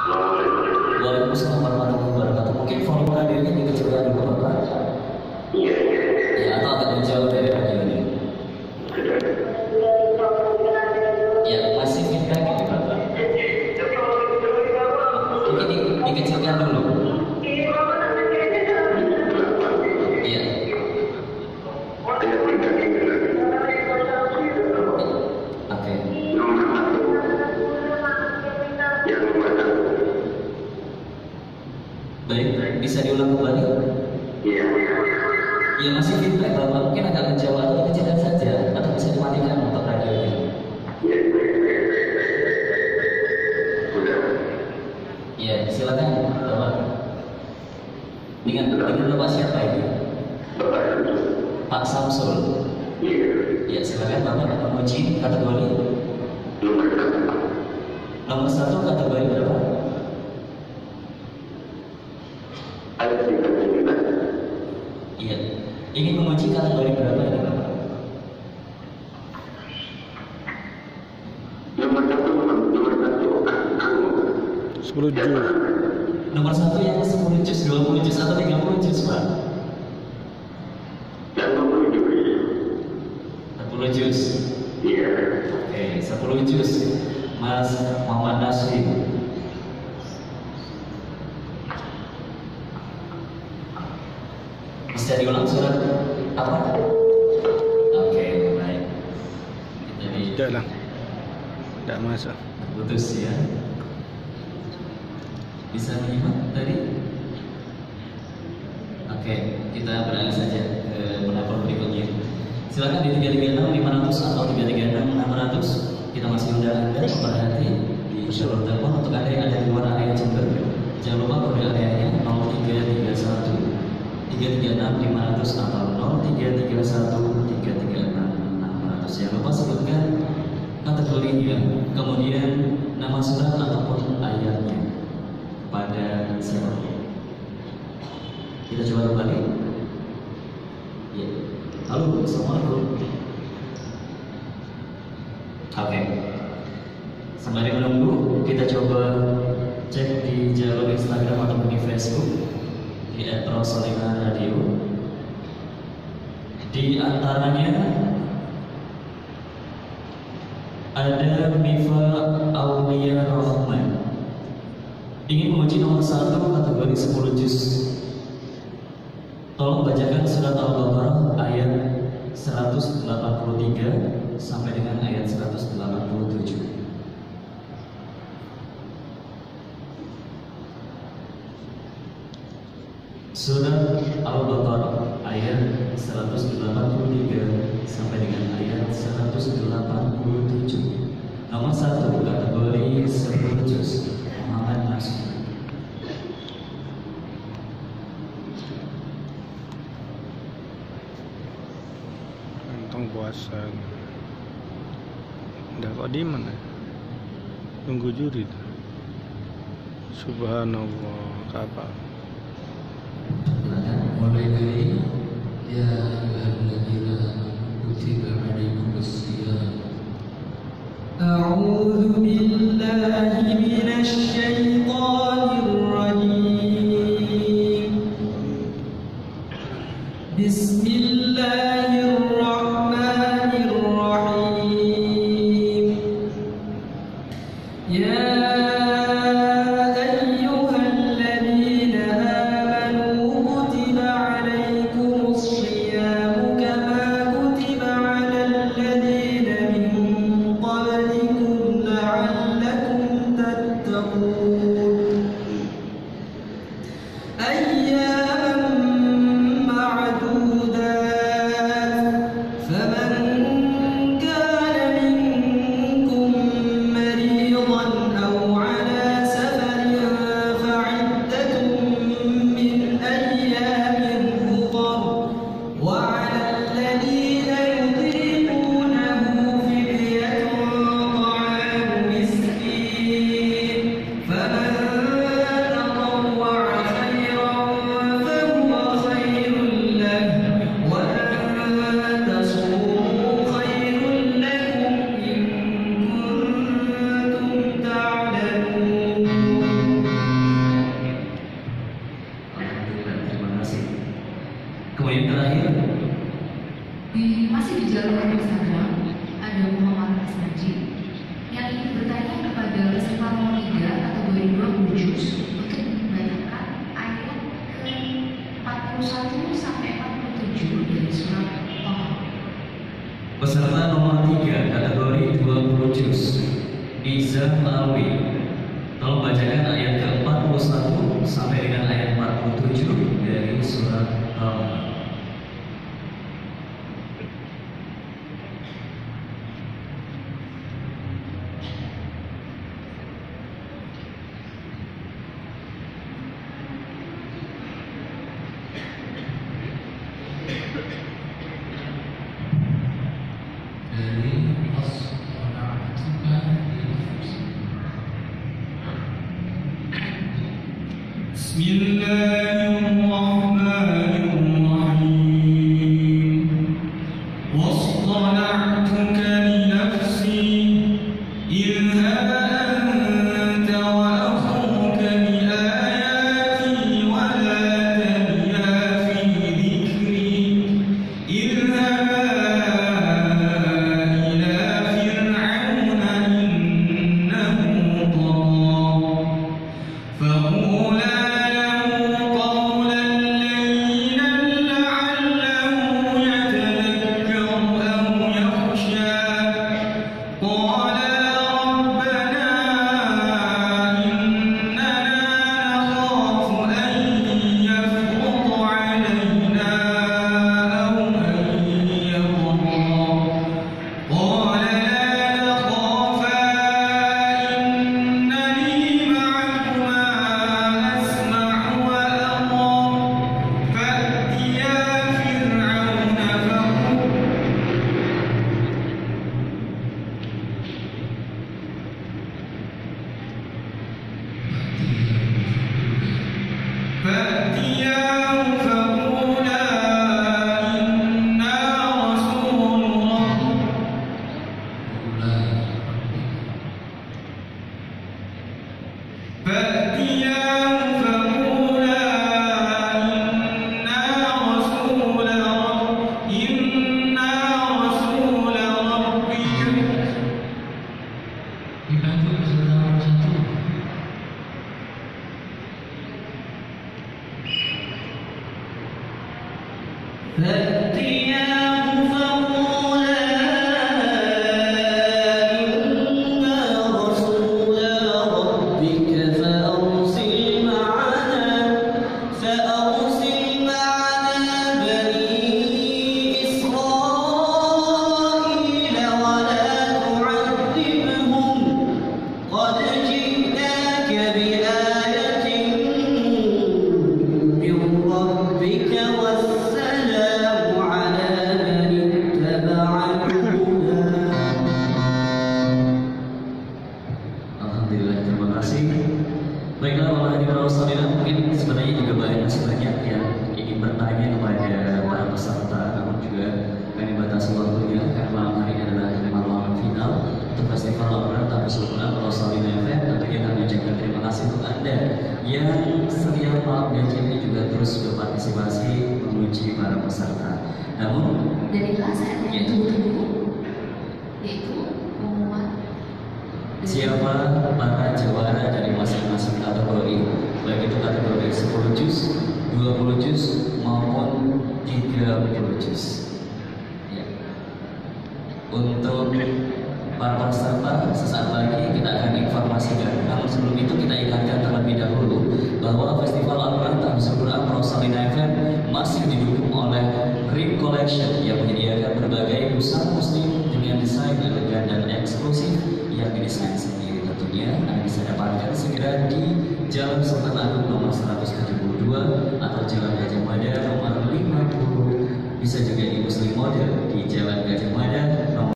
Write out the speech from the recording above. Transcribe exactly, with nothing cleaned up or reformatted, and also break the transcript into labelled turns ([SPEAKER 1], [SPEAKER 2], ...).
[SPEAKER 1] Waalaikumsalam warahmatullahi wabarakatuh. Mungkin volume radionya dikecilkan dulu Bapak.
[SPEAKER 2] Iya, iya.
[SPEAKER 1] Ya, atau agak menjauh dari radio ini. Ya, masih feedback ini Bapak. Mungkin di, dikecilkan dulu. Iya. Oke. Baik, bisa diulang kembali?
[SPEAKER 2] Iya.
[SPEAKER 1] Ya masih feedback Bapak, mungkin agak menjauh atau dikecilkan saja, atau bisa dimatikan untuk radionya. Ya, silakan Bapak. Dengan dengan Bapak siapa ini? Pak Samsul. Ya, silakan Bapak menguji kategori. Nomor satu kategori berapa? Iya. Ingin menguji kategori berapa ini Bapak?
[SPEAKER 3] sepuluh juz.
[SPEAKER 1] Nomor satu yang sepuluh juz, dua puluh juz atau tiga puluh juz Pak? sepuluh juz.
[SPEAKER 2] Iya.
[SPEAKER 1] Oke, sepuluh juz. Mas Muhammad Nasri. Bisa diulang surat apa? Oke, baik. Jadi
[SPEAKER 3] Tidak lah. Tidak masuk.
[SPEAKER 1] putus ya. Bisa menyimak tadi? Oke, kita beralih saja ke penelpon berikutnya. Silakan di tiga tiga enam lima nol nol atau tiga tiga enam enam nol nol. Kita masih undang Anda memperhati di jalur telepon untuk Anda yang ada di luar area Jember. Jangan lupa kode areanya nol tiga tiga satu tiga tiga enam lima nol nol atau nol tiga tiga satu tiga tiga enam enam nol nol. Jangan lupa sebutkan kategorinya, kemudian nama surat ataupun ayatnya pada siapa. Kita coba kembali. Ya. Halo, assalamualaikum. Oke. Sembari menunggu, kita coba cek di jalur Instagram ataupun di Facebook di et rosolina radio. Di antaranya ada Mifa Aulia Rahman. Ingin menguji nomor satu kategori sepuluh juz. Tolong bacakan surat Al-Baqarah ayat seratus delapan puluh tiga sampai dengan ayat seratus delapan puluh tujuh. Surat Al-Baqarah ayat seratus delapan puluh tiga sampai dengan ayat seratus delapan puluh tujuh. Nomor satu kategori sepuluh juz. Muhammad Nasir.
[SPEAKER 3] Tentang puasa. Udah kok di mana? Tunggu juri. Subhanallah, kapan?
[SPEAKER 1] Mulai dari ya ayyuhalladzina kutiba alaikumus shiyam. A'udzu billahi minasy syaithanir rajim. Bismillahirrahmanirrahim. Ya أو terakhir.
[SPEAKER 4] Di, masih di jalur Instagram ada Muhammad Asnaji yang ingin bertanya kepada peserta nomor tiga kategori dua puluh juz untuk membacakan ayat ke empat puluh satu sampai empat puluh tujuh dari surat Toha.
[SPEAKER 1] Peserta nomor tiga kategori dua puluh juz Iza Alwi, tolong bacakan ayat ke empat puluh satu sampai dengan ayat empat puluh tujuh dari surat Toha.
[SPEAKER 5] Bismillahirrahmanirrahim. Wasṭana'tuka li nafsi idhhab anta wa akhuka bi ayati wa la taniya fi dhikri idhhaba ila fir'auna innahu tagha faqula
[SPEAKER 1] yang setia dan ini juga terus berpartisipasi menguji para peserta. Namun
[SPEAKER 4] dari kelas saya
[SPEAKER 1] ya,
[SPEAKER 4] tunggu-tunggu yaitu pengumuman
[SPEAKER 1] siapa para jawara dari masing-masing kategori, baik itu kategori sepuluh juz, dua puluh juz maupun tiga puluh juz. Ya. Untuk para peserta sesaat lagi kita akan informasikan. Namun sebelum itu kita ingatkan terlebih dahulu bahwa Festival Al-Quran Tahfidz Quran Rosalina F M masih didukung oleh Green Collection yang menyediakan berbagai busana muslim dengan desain elegan dan eksklusif yang didesain sendiri. Tentunya Anda bisa dapatkan segera di Jalan Sultan Agung nomor seratus tujuh puluh dua atau Jalan Gajah Mada nomor lima puluh. Bisa juga di Muslim Model di Jalan Gajah Mada nomor